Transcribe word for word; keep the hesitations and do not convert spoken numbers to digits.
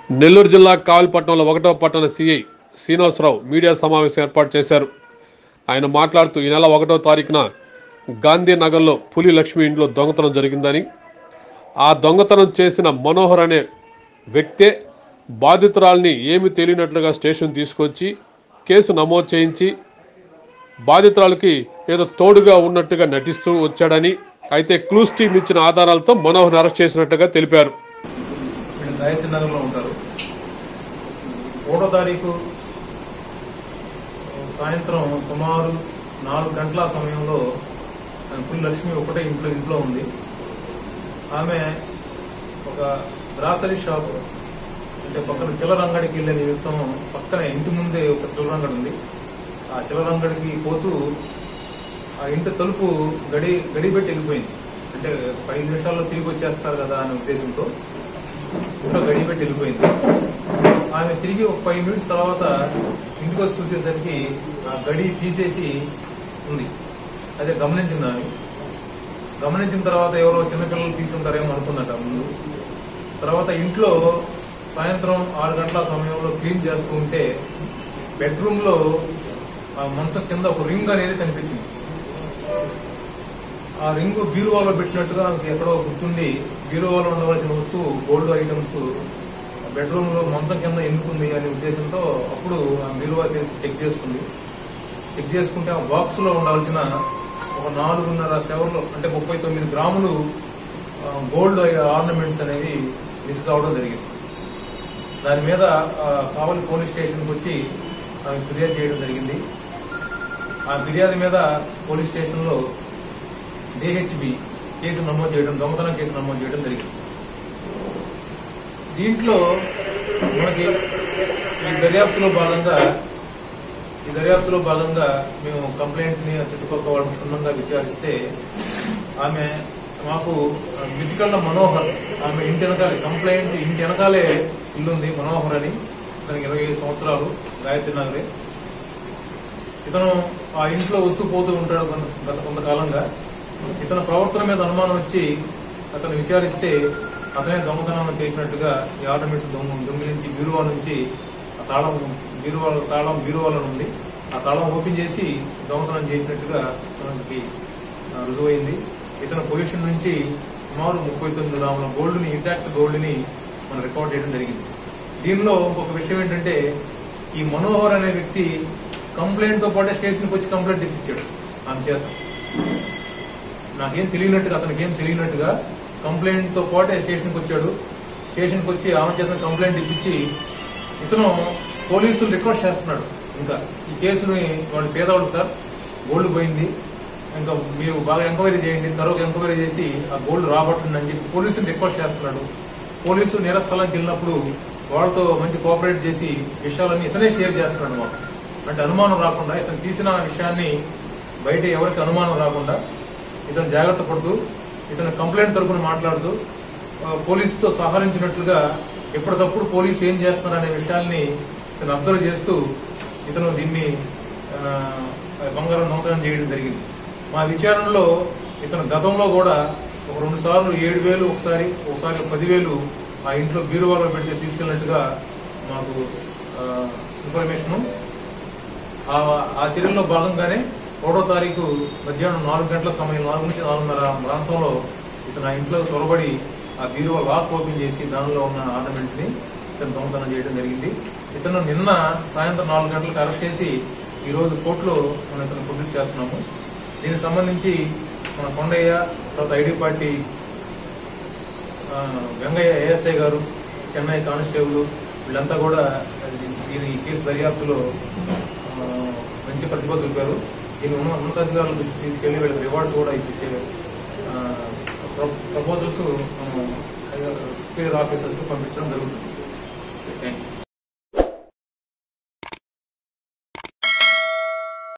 నెల్లూరు జిల్లా కావలిపట్నంలో ఒకటో పట్టణ సిఐ శ్రీనివాసరావు మీడియా సమావేశం ఏర్పాటు చేశారు. ఆయన మాట్లాడుతూ ఈ నెల ఒకటో తారీఖున గాంధీనగర్లో పులి లక్ష్మి ఇంట్లో దొంగతనం జరిగిందని, ఆ దొంగతనం చేసిన మనోహర్ అనే వ్యక్తే బాధితురాల్ని ఏమీ తెలియనట్లుగా స్టేషన్ తీసుకొచ్చి కేసు నమోదు చేయించి బాధితురాలకి ఏదో తోడుగా ఉన్నట్టుగా నటిస్తూ వచ్చాడని, అయితే క్లూస్ టీమ్ ఇచ్చిన ఆధారాలతో మనోహర్ని అరెస్ట్ చేసినట్టుగా తెలిపారు. గాయత్రీనగర్లో ఉంటారు. ఒకటో తారీఖు సాయంత్రం సుమారు నాలుగు గంటల సమయంలో పులి లక్ష్మి ఒకటే ఇంట్లో ఇంట్లో ఉంది. ఆమె ఒక గ్రాసరీ షాప్ అంటే పక్కన చిల్లర అంగడికి వెళ్ళే నిమిత్తం పక్కన ఇంటి ముందే ఒక చిల్లర అంగడి ఉంది. ఆ చిల్లర అంగడికి పోతూ ఆ ఇంటి తలుపు గడి గడిపెట్టి వెళ్ళిపోయింది. అంటే ఐదు నిమిషాల్లో తిరిగి వచ్చేస్తారు కదా అనే ఉద్దేశంతో ఇంట్లో గడి పెట్టి వెళ్ళిపోయింది. ఆమె తిరిగి ఒక ఫైవ్ మినిట్స్ తర్వాత ఇంటికి వచ్చి చూసేసరికి ఆ గడి తీసేసి ఉంది. అదే గమనించింది. ఆమె గమనించిన తర్వాత ఎవరో చిన్నపిల్లలు తీసుకుంటారేమో అనుకుందట ముందు. తర్వాత ఇంట్లో సాయంత్రం ఆరు గంటల సమయంలో క్లీన్ చేస్తూ ఉంటే బెడ్రూమ్ లో ఆ మంచం కింద ఒక రింగ్ అనేది కనిపించింది. ఆ రింగ్ బీరువాలో పెట్టినట్టుగా ఎక్కడో గుర్తుండి బీరువాలో ఉండవలసిన వస్తువు గోల్డ్ ఐటమ్స్ బెడ్రూమ్ లో మంచం కింద ఎందుకుంది అనే ఉద్దేశంతో అప్పుడు ఆ బీరువా చెక్ చేసుకుంది. చెక్ చేసుకుంటే ఆ బాక్స్ లో ఉండాల్సిన ఒక నాలుగున్నర సెవర్లు అంటే ముప్పై తొమ్మిది గ్రాములు గోల్డ్ ఆర్నమెంట్స్ అనేవి మిస్ కావడం జరిగింది. దాని మీద కావలి పోలీస్ స్టేషన్కి వచ్చి ఆమె ఫిర్యాదు చేయడం జరిగింది. ఆ ఫిర్యాదు మీద పోలీస్ స్టేషన్ లో డిహెచ్బి కేసు నమోదు చేయడం, దొంగతనం కేసు నమోదు చేయడం జరిగింది. దీంట్లో మనకి ఈ దర్యాప్తులో భాగంగా ఈ దర్యాప్తులో భాగంగా మేము కంప్లైంట్స్ ని చుట్టుపక్కల వాళ్ళని క్షుణ్ణంగా విచారిస్తే ఆమె మాకు మితికళ్ళ మనోహర్, ఆమె ఇంటి వెనకాలే కంప్లైంట్ ఇంటి వెనకాలే ఇల్లుంది మనోహర్ అని, తనకి ఇరవై ఐదు సంవత్సరాలు, గాయత్రి నగరే. ఇతను ఆ ఇంట్లో వస్తూ పోతూ ఉంటాడు గత కొంతకాలంగా. ఇతని ప్రవర్తన మీద అనుమానం వచ్చి అతను విచారిస్తే అతనే దొంగతనం చేసినట్టుగా ఈ ఆర్నమెంట్స్ దొంగ దొంగిలించి బీరువా నుంచి ఆ తాళం బీరువా తాళం బీరువాలో ఉంది. ఆ తాళం ఓపెన్ చేసి దొంగతనం చేసినట్టుగా అతనికి రుజువైంది. ఇతని పొజిషన్ నుంచి సుమారు ముప్పై తొమ్మిది గ్రాముల గోల్డ్ ని ఇంటాక్ట్ గోల్డ్ ని మనం రికార్డ్ చేయడం జరిగింది. దీనిలో ఇంకొక విషయం ఏంటంటే ఈ మనోహర్ అనే వ్యక్తి కంప్లైంట్ తో పాటే స్టేషన్కి వచ్చి కంప్లైంట్ తెప్పించాడు ఆమె చేత. నాకేం తెలియనట్టుగా అతనికి ఏం తెలియనట్టుగా కంప్లైంట్ తో పాటే స్టేషన్కి వచ్చాడు. స్టేషన్కి వచ్చి ఆమె చేత కంప్లైంట్ ఇప్పించి ఇతను పోలీసులు రిక్వెస్ట్ చేస్తున్నాడు, ఇంకా ఈ కేసుని వాళ్ళు పేదవాళ్ళు సార్, గోల్డ్ పోయింది, ఇంకా మీరు బాగా ఎంక్వైరీ చేయండి, తర్వాత ఎంక్వైరీ చేసి ఆ గోల్డ్ రాబట్టండి అని చెప్పి పోలీసులు రిక్వెస్ట్ చేస్తున్నాడు. పోలీసులు నేర స్థలానికి వెళ్ళినప్పుడు వాళ్ళతో మంచి కోఆపరేట్ చేసి విషయాలన్నీ ఇతనే షేర్ చేస్తున్నాడు మాకు. అంటే అనుమానం రాకుండా ఇతను తీసిన విషయాన్ని బయట ఎవరికి అనుమానం రాకుండా ఇతను జాగ్రత్త పడుతూ ఇతను కంప్లైంట్ తరఫున మాట్లాడుతూ పోలీసుతో సహకరించినట్లుగా ఎప్పటికప్పుడు పోలీసు ఏం చేస్తున్నారు అనే విషయాల్ని ఇతను అబ్జర్వ్ చేస్తూ ఇతను దీన్ని బంగారం దొంగతనం చేయడం జరిగింది. మా విచారణలో ఇతను గతంలో కూడా ఒక రెండు సార్లు ఏడు వేలు ఒకసారి ఒకసారి పదివేలు ఆ ఇంట్లో బీరువాలో పెడితే తీసుకెళ్లినట్టుగా మాకు ఇన్ఫర్మేషన్. ఆ చర్యల్లో భాగంగానే ఒకటో తారీఖు మధ్యాహ్నం నాలుగు గంటల సమయం నాలుగు నుంచి నాలుగున్నర ప్రాంతంలో ఇతను ఆ ఇంట్లో త్వరబడి ఆ బీరువా లాక్ ఓపెన్ చేసి దానిలో ఉన్న ఆర్నమెంట్స్ ని ఇతను దొంగతనం చేయడం జరిగింది. ఇతను నిన్న సాయంత్రం నాలుగు గంటలకు అరెస్ట్ చేసి ఈ రోజు కోర్టులో మనం ఇతను ప్రొడ్యూస్ చేస్తున్నాము. దీనికి సంబంధించి మన కొండయ్య, తర్వాత ఐడి పార్టీ వెంగయ్య ఏఎస్ఐ గారు, చెన్నై కానిస్టేబుల్ వీళ్ళంతా కూడా ఈ కేసు దర్యాప్తులో మంచి ప్రతిభ చూపారు. దీని ఉన్నతాధికారుల దృష్టికి తీసుకెళ్లి వీళ్ళకి రివార్డ్స్ కూడా ఇచ్చే ప్రపోజల్స్ సుపీరియర్ ఆఫీసర్స్ పంపించడం జరుగుతుంది. Thank you.